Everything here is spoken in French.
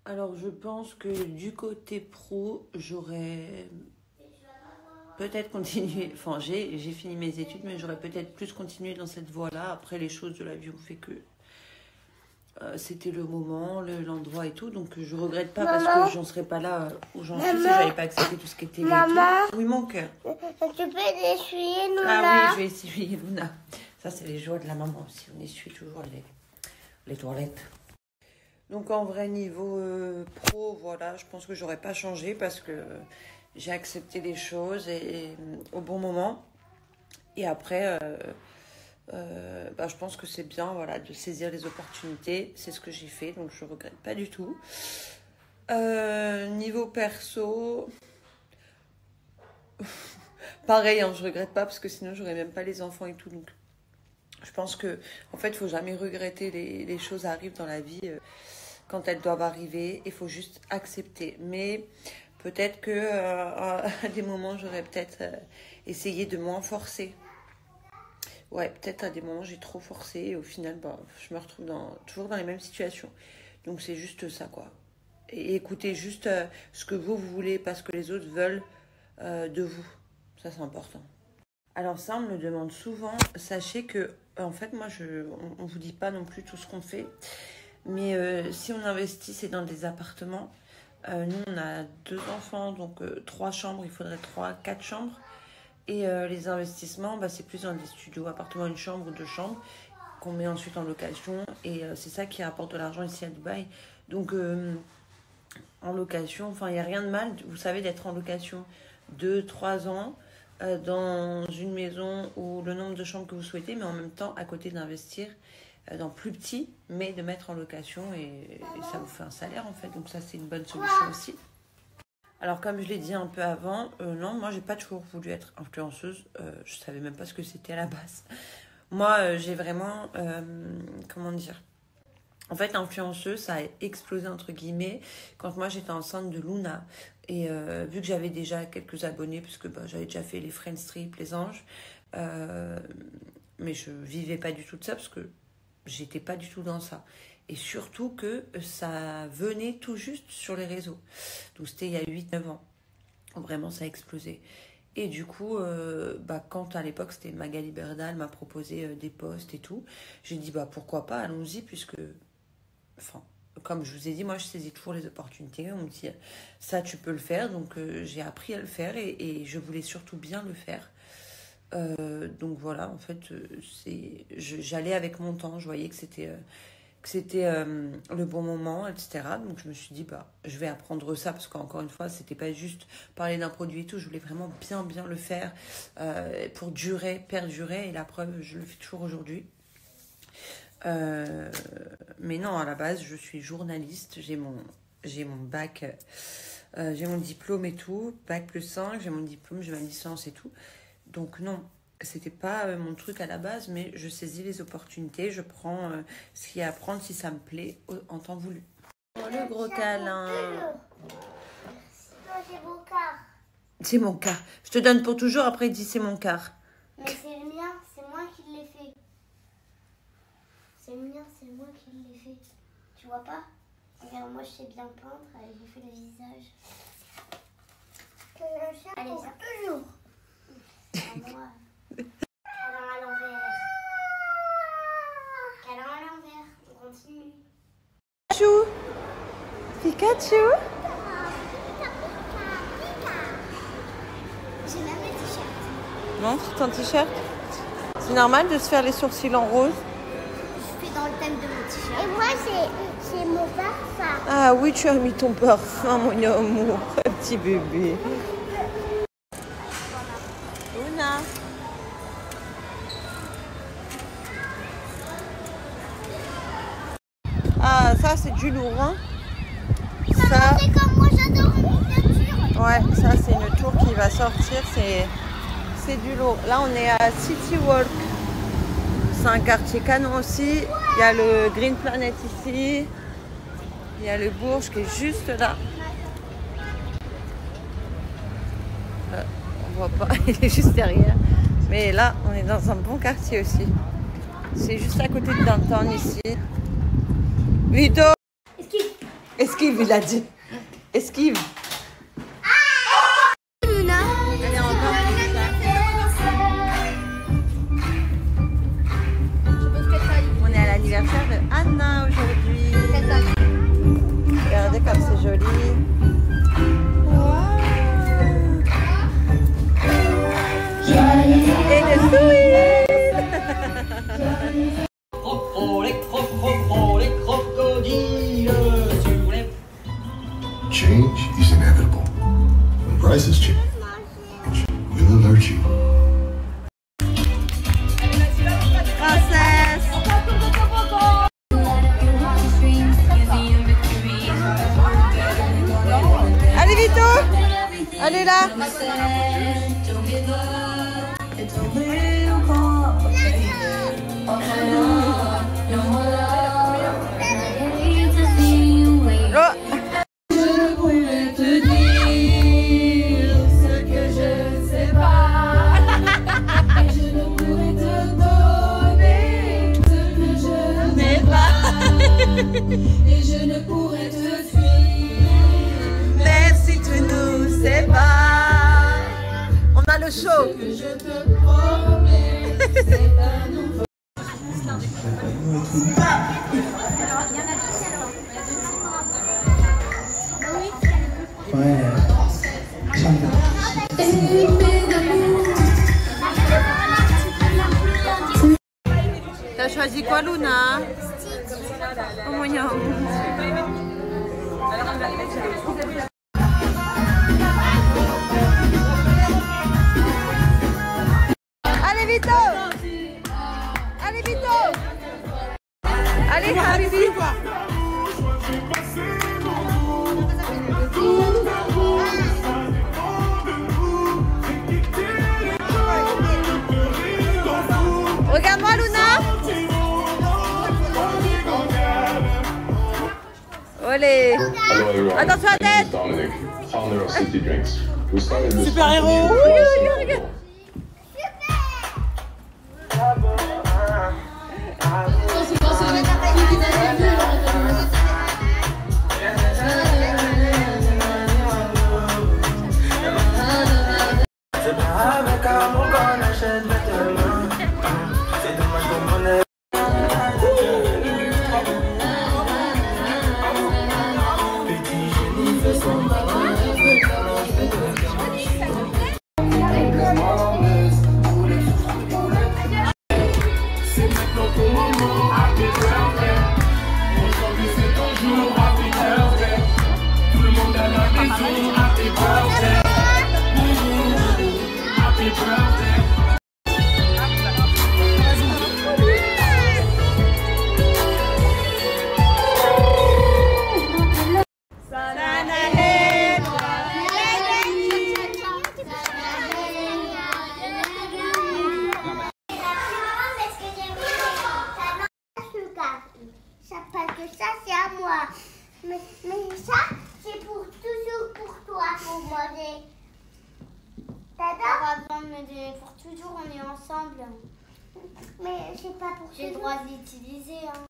Alors, je pense que du côté pro, j'aurais peut-être continué. Enfin, j'ai fini mes études, mais j'aurais peut-être plus continué dans cette voie-là. Après, les choses de la vie ont fait que c'était le moment, l'endroit et tout. Donc, je regrette pas parce que j'en serais pas là où j'en suis si j'avais pas accepté tout ce qui était télé et tout. Oui, mon cœur. Tu peux essuyer, Luna? Ah oui, je vais essuyer Luna. Ça, c'est les joies de la maman aussi. On essuie toujours les toilettes. Donc en vrai niveau pro, voilà, je pense que j'aurais pas changé parce que j'ai accepté les choses et au bon moment. Et après, je pense que c'est bien, voilà, de saisir les opportunités. C'est ce que j'ai fait, donc je regrette pas du tout. Niveau perso, pareil, hein, je regrette pas parce que sinon j'aurais même pas les enfants et tout. Donc je pense que en fait, il faut jamais regretter les choses arrivent dans la vie. Quand elles doivent arriver, il faut juste accepter. Mais peut-être que à des moments, j'aurais peut-être essayé de moins forcer. Ouais, peut-être à des moments, j'ai trop forcé. Et au final, je me retrouve toujours dans les mêmes situations. Donc, c'est juste ça, quoi. Et écoutez juste ce que vous voulez, pas ce que les autres veulent de vous. Ça, c'est important. Alors ça, on me le demande souvent. Sachez que, en fait, moi, on ne vous dit pas non plus tout ce qu'on fait. Mais si on investit, c'est dans des appartements. Nous, on a 2 enfants, donc 3 chambres. Il faudrait 4 chambres. Et les investissements, c'est plus dans des studios, appartements, une chambre ou 2 chambres, qu'on met ensuite en location. Et c'est ça qui rapporte de l'argent ici à Dubaï. Donc, en location, enfin, il n'y a rien de mal, vous savez, d'être en location 2-3 ans dans une maison ou le nombre de chambres que vous souhaitez, mais en même temps, à côté d'investir dans plus petit, mais de mettre en location et ça vous fait un salaire en fait. Donc ça, c'est une bonne solution aussi. Alors comme je l'ai dit un peu avant, non, moi j'ai pas toujours voulu être influenceuse. Je savais même pas ce que c'était à la base. Moi, j'ai vraiment, comment dire, en fait, l'influenceuse, ça a explosé entre guillemets quand moi j'étais enceinte de Luna. Et vu que j'avais déjà quelques abonnés, puisque j'avais déjà fait les Friends Trip, les anges, mais je vivais pas du tout de ça parce que j'étais pas du tout dans ça. Et surtout que ça venait tout juste sur les réseaux. Donc c'était il y a 8-9 ans. Vraiment, ça a explosé. Et du coup, quand à l'époque, c'était Magali Berdal m'a proposé des posts et tout, j'ai dit, pourquoi pas, allons-y, puisque, enfin, comme je vous ai dit, moi, je saisis toujours les opportunités. On me dit, ça, tu peux le faire. Donc, j'ai appris à le faire et je voulais surtout bien le faire. Donc voilà, en fait, j'allais avec mon temps, je voyais que c'était le bon moment, etc. Donc je me suis dit, je vais apprendre ça, parce qu'encore une fois, c'était pas juste parler d'un produit et tout, je voulais vraiment bien le faire pour perdurer, et la preuve, je le fais toujours aujourd'hui. Mais non, à la base, je suis journaliste, j'ai mon bac, j'ai mon diplôme et tout, bac +5, j'ai mon diplôme, j'ai ma licence et tout. Donc non, c'était pas mon truc à la base, mais je saisis les opportunités, je prends ce qu'il y a à prendre si ça me plaît en temps voulu. Oh, le gros câlin. C'est mon quart. C'est mon quart. Je te donne pour toujours, après il dit c'est mon quart. Mais c'est le mien, c'est moi qui l'ai fait. C'est le mien, c'est moi qui l'ai fait. Tu vois pas? Regarde, moi je sais bien peindre, j'ai fait le visage. Allez, ça toujours. À moi. Câlin à l'envers. Câlin à l'envers. On continue. Pikachu. Pikachu. J'ai même le t-shirt. Non, c'est ton t-shirt. C'est normal de se faire les sourcils en rose. Je fais dans le thème de mon t-shirt. Et moi, c'est mon parfum. Ah oui, tu as mis ton parfum, mon amour. Petit bébé. Luna. Ah, ça c'est du lourd, hein. Ça, c'est comme moi, j'adore une miniature. ouais, ça c'est une tour qui va sortir, c'est du lourd. Là on est à City Walk. C'est un quartier canon aussi. Il y a le Green Planet ici. Il y a le Bourge qui est juste là. On voit pas, il est juste derrière. Mais là, on est dans un bon quartier aussi. C'est juste à côté de Downtown ici. Vito! Esquive, il a dit. Esquive. Luna. Allez, encore. On est à l'anniversaire de Anna aujourd'hui. Regardez comme c'est joli. Et le sourire. Les crocodiles sur les... Change is inevitable. When prices change, we'll alert you. Princesse. Allez, Vito. Allez là. Et je ne pourrais te fuir. Même si tu nous sépares. On a le show. Que je te promets, c'est un nouveau. T'as choisi quoi, Luna? Oh mon Dieu. Allez, Vito. Allez, Vito. Allez, Habibi. Regarde-moi, Luna. Olé. Hello everyone. Attention à la My name tête. is Dominic, founder of City Drinks. We started this Super-héros. company Oui, 12 oui, years regarde. ago. Ça c'est à moi, mais ça c'est pour toujours pour toi pour manger. T'as pas besoin de me donner pour toujours, on est ensemble. Mais c'est pas pour toujours. J'ai le droit d'utiliser. Hein.